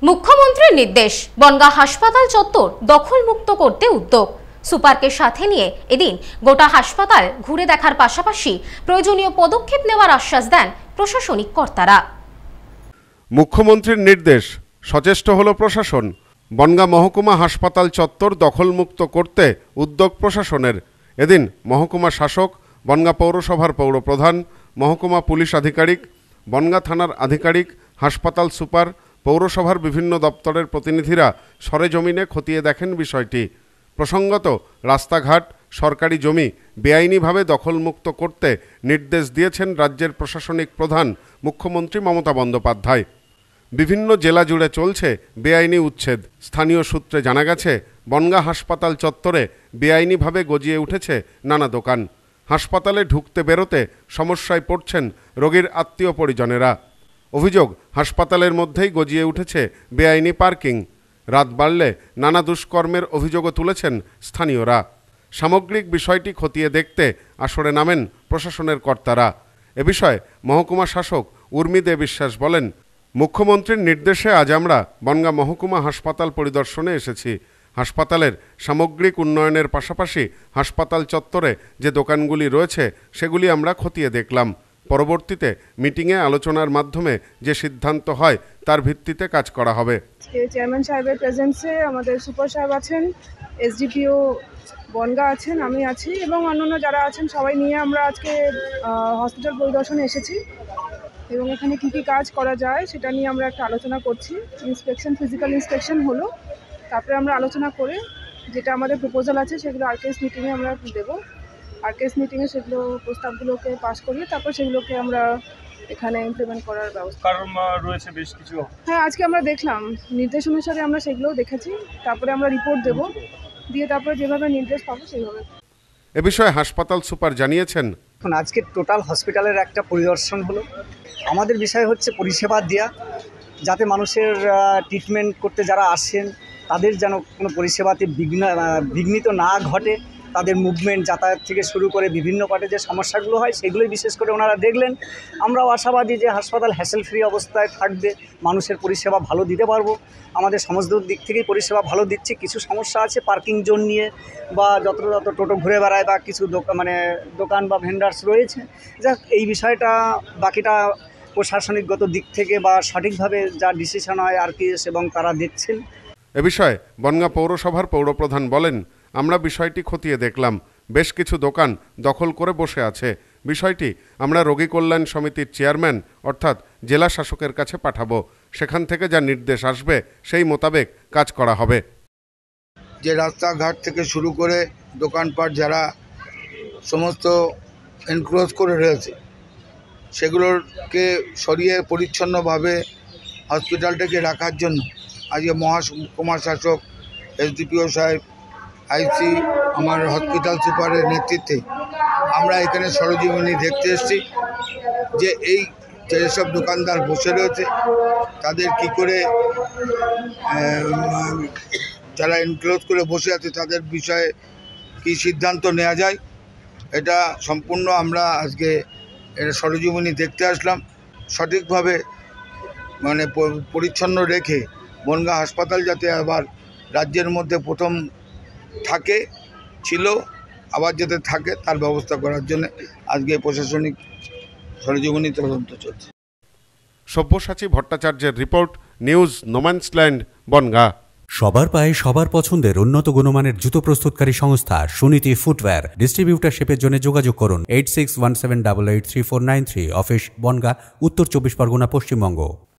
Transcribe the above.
মুখ্যমন্ত্রীর নির্দেশ, বনগাঁ হাসপাতাল চত্বর দখলমুক্ত করতে উদ্যোগ। সুপারকে সাথে নিয়ে এদিন গোটা হাসপাতাল ঘুরে দেখার পাশাপাশি প্রয়োজনীয় পদক্ষেপ নেওয়ার আশ্বাস দেন প্রশাসনিক কর্তারা। মুখ্যমন্ত্রীর নির্দেশ, সচেষ্ট হলো প্রশাসন। বনগাঁ মহকুমা হাসপাতাল চত্বর দখলমুক্ত করতে উদ্যোগ প্রশাসনের। এদিন মহকুমা শাসক, বনগাঁ পৌরসভার পৌরপ্রধান, মহকুমা পুলিশ আধিকারিক, বনগাঁ থানার আধিকারিক, হাসপাতাল সুপার, পৌরসভার বিভিন্ন দপ্তরের প্রতিনিধিরা সরেজমিনে খতিয়ে দেখেন বিষয়টি। প্রসঙ্গত, রাস্তাঘাট, সরকারি জমি বেআইনিভাবে দখলমুক্ত করতে নির্দেশ দিয়েছেন রাজ্যের প্রশাসনিক প্রধান মুখ্যমন্ত্রী মমতা বন্দ্যোপাধ্যায়। বিভিন্ন জেলা জুড়ে চলছে বেআইনি উচ্ছেদ। স্থানীয় সূত্রে জানা গেছে, বনগাঁ হাসপাতাল চত্বরে বেআইনিভাবে গজিয়ে উঠেছে নানা দোকান। হাসপাতালে ঢুকতে বেরোতে সমস্যায় পড়ছেন রোগীর আত্মীয় পরিজনেরা। অভিযোগ, হাসপাতালের মধ্যেই গজিয়ে উঠেছে বেআইনি পার্কিং। রাত বাড়লে নানা দুষ্কর্মের অভিযোগও তুলেছেন স্থানীয়রা। সামগ্রিক বিষয়টি খতিয়ে দেখতে আসরে নামেন প্রশাসনের কর্তারা। এ বিষয়ে মহকুমা শাসক উর্মি দে বিশ্বাস বলেন, মুখ্যমন্ত্রীর নির্দেশে আজ আমরা বনগাঁ মহকুমা হাসপাতাল পরিদর্শনে এসেছি। হাসপাতালের সামগ্রিক উন্নয়নের পাশাপাশি হাসপাতাল চত্বরে যে দোকানগুলি রয়েছে সেগুলি আমরা খতিয়ে দেখলাম। পরবর্তীতে মিটিংয়ে আলোচনার মাধ্যমে যে সিদ্ধান্ত হয় তার ভিত্তিতে কাজ করা হবে। চেয়ারম্যান সাহেবের প্রেজেন্সে আমাদের সুপার সাহেব আছেন, এসডিপিও বনগাঁ আছেন, আমি আছি এবং অন্যান্য যারা আছেন সবাই নিয়ে আমরা আজকে হসপিটাল পরিদর্শনে এসেছি এবং এখানে কী কী কাজ করা যায় সেটা নিয়ে আমরা একটা আলোচনা করছি। ফিজিক্যাল ইন্সপেকশন হলো, তারপরে আমরা আলোচনা করে যেটা আমাদের প্রপোজাল আছে সেগুলো আরকেএস মিটিংয়ে আমরা দেবো। আরকেএস মিটিংয়ে সেগুলো প্রস্তাবগুলোকে পাস করিয়ে তারপর সেগুলোকে আমরা এখানে ইমপ্লিমেন্ট করার ব্যবস্থা রয়েছে বেশ কিছু। হ্যাঁ, আজকে আমরা দেখলাম নির্দেশ অনুসারে আমরা সেগুলোও দেখেছি, তারপরে আমরা রিপোর্ট দেব, দিয়ে তারপরে যেভাবে নির্দেশ পাবো সেইভাবে। এ বিষয়ে হাসপাতাল সুপার জানিয়েছেন, এখন আজকে টোটাল হসপিটালের একটা পরিদর্শন হলো। আমাদের বিষয় হচ্ছে পরিষেবা দেওয়া, যাতে মানুষের ট্রিটমেন্ট করতে যারা আসেন তাদের যেন কোনো পরিষেবাতে বিঘ্নিত না ঘটে। তাদের মুভমেন্ট, যাতায়াত থেকে শুরু করে বিভিন্ন পার্টে যে সমস্যাগুলো হয় সেগুলোই বিশেষ করে ওনারা দেখলেন। আমরাও আশাবাদী যে হাসপাতাল হ্যাসেল ফ্রি অবস্থায় থাকবে, মানুষের পরিষেবা ভালো দিতে পারবো। আমাদের সমস্ত দিক থেকেই পরিষেবা ভালো দিচ্ছি। কিছু সমস্যা আছে পার্কিং জোন নিয়ে, বা যত টোটো ঘুরে বেড়ায়, বা কিছু দোকান বা ভেন্ডার্স রয়েছে। যাক, এই বিষয়টা বাকিটা প্রশাসনিকগত দিক থেকে বা সঠিকভাবে যা ডিসিশন হয় আরকেএস এবং তারা দেখছেন। এ বিষয়ে বনগাঁ পৌরসভার পৌরপ্রধান বলেন, আমরা বিষয়টি খতিয়ে দেখলাম। বেশ কিছু দোকান দখল করে বসে আছে। বিষয়টি আমরা রোগী কল্যাণ সমিতির চেয়ারম্যান অর্থাৎ জেলা শাসকের কাছে পাঠাবো। সেখান থেকে যা নির্দেশ আসবে সেই মোতাবেক কাজ করা হবে। যে রাস্তাঘাট থেকে শুরু করে দোকানপাট যারা সমস্ত এনক্লোজ করে রয়েছে সেগুলোকে সরিয়ে পরিচ্ছন্নভাবে হসপিটালটাকে রাখার জন্য আজকে মহকুমা শাসক, এসডিপিও সাহেব, আইসি, আমার হসপিটাল সুপারের নেতৃত্বে আমরা এখানে সরজমিনি দেখতে এসেছি যে এই যেসব দোকানদার বসে রয়েছে তাদের কি করে, যারা এনক্লোজ করে বসে আছে তাদের বিষয়ে কি সিদ্ধান্ত নেওয়া যায়, এটা সম্পূর্ণ আমরা আজকে সরজমিনি দেখতে আসলাম। সঠিকভাবে পরিচ্ছন্ন রেখে বনগাঁ হাসপাতাল যাতে আবার রাজ্যের মধ্যে প্রথম ছিল আবার যাতে থাকে তার ব্যবস্থা করার জন্য আজকে প্রশাসনিক সরজমিনি তদন্ত চলছে। সব্যসাচী ভট্টাচার্যের রিপোর্ট, নিউজ নোম্যান্সল্যান্ড, বনগাঁ। সবার পায়ে সবার পছন্দের উন্নত গুণমানের জুতো প্রস্তুতকারী সংস্থা সুনীতি ফুটওয়্যার। ডিস্ট্রিবিউটারশিপের জন্য যোগাযোগ করুন 8617883493। অফিস বনগাঁ, উত্তর 24 পরগনা, পশ্চিমবঙ্গ।